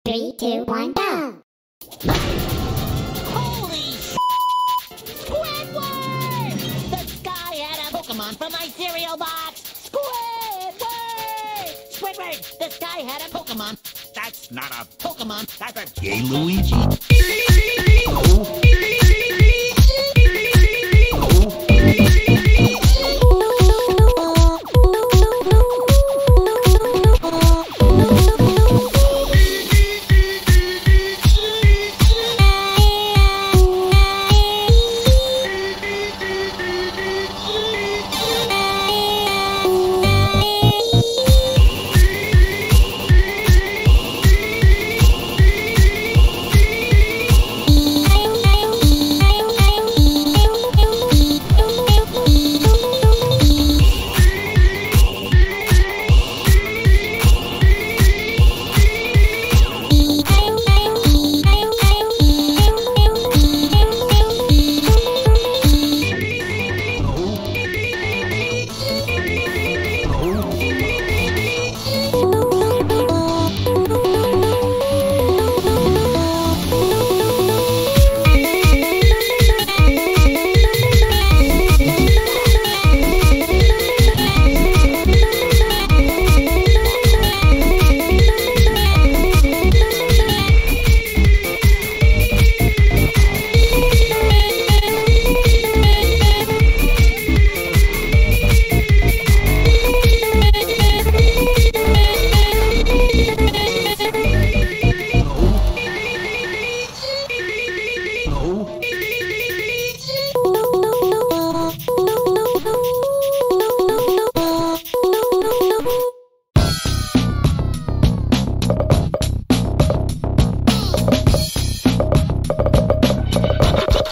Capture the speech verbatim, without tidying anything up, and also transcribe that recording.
Three, two, one, go! Holy sh! Squidward! This guy had a Pokemon from my cereal box! Squidward! Squidward! This guy had a Pokemon! That's not a Pokemon! That's a gay Luigi.